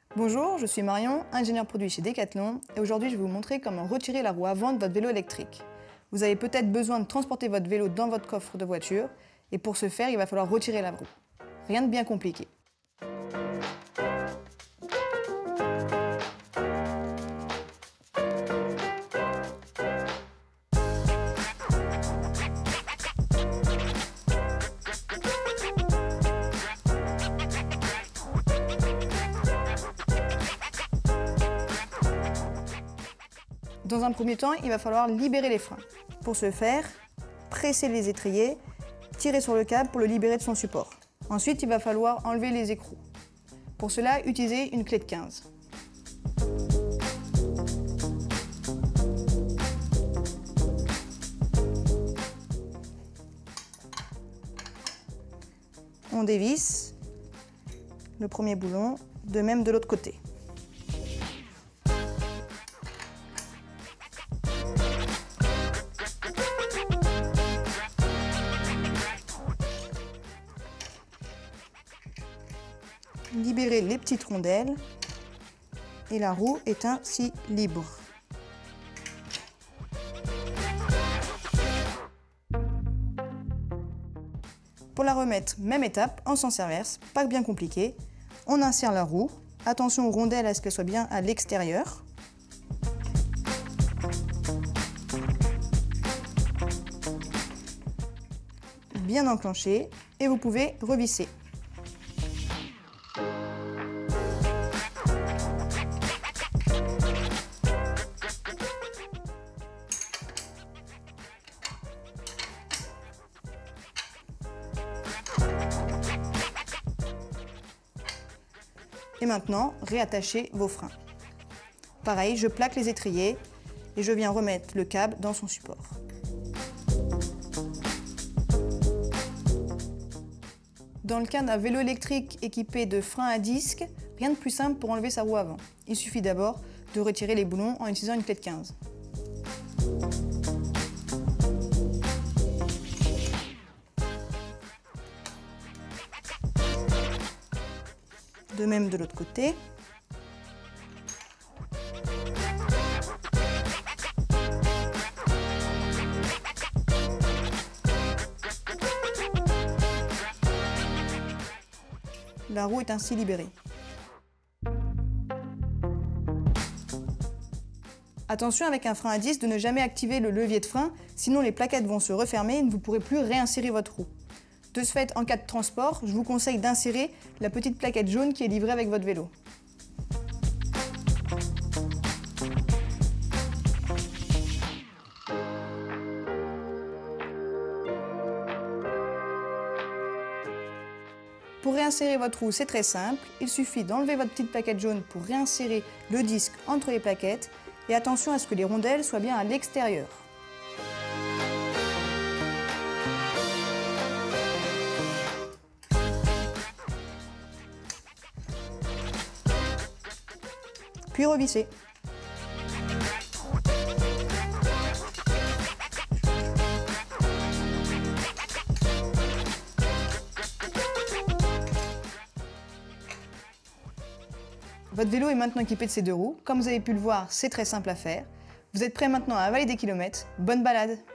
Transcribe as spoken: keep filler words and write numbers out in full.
Bonjour, je suis Marion, ingénieure produit chez Decathlon et aujourd'hui je vais vous montrer comment retirer la roue avant de votre vélo électrique. Vous avez peut-être besoin de transporter votre vélo dans votre coffre de voiture et pour ce faire il va falloir retirer la roue. Rien de bien compliqué. Dans un premier temps, il va falloir libérer les freins. Pour ce faire, pressez les étriers, tirez sur le câble pour le libérer de son support. Ensuite, il va falloir enlever les écrous. Pour cela, utilisez une clé de quinze. On dévisse le premier boulon, de même de l'autre côté. Libérez les petites rondelles et la roue est ainsi libre. Pour la remettre, même étape, en sens inverse, pas bien compliqué. On insère la roue, attention aux rondelles à ce qu'elles soient bien à l'extérieur. Bien enclenché et vous pouvez revisser. Et maintenant, réattachez vos freins. Pareil, je plaque les étriers et je viens remettre le câble dans son support. Dans le cas d'un vélo électrique équipé de freins à disque, rien de plus simple pour enlever sa roue avant. Il suffit d'abord de retirer les boulons en utilisant une clé de quinze. De même de l'autre côté. La roue est ainsi libérée. Attention avec un frein à disque de ne jamais activer le levier de frein, sinon les plaquettes vont se refermer et vous ne pourrez plus réinsérer votre roue. De ce fait, en cas de transport, je vous conseille d'insérer la petite plaquette jaune qui est livrée avec votre vélo. Pour réinsérer votre roue, c'est très simple. Il suffit d'enlever votre petite plaquette jaune pour réinsérer le disque entre les plaquettes et attention à ce que les rondelles soient bien à l'extérieur. Puis revissez. Votre vélo est maintenant équipé de ces deux roues. Comme vous avez pu le voir, c'est très simple à faire. Vous êtes prêt maintenant à avaler des kilomètres. Bonne balade!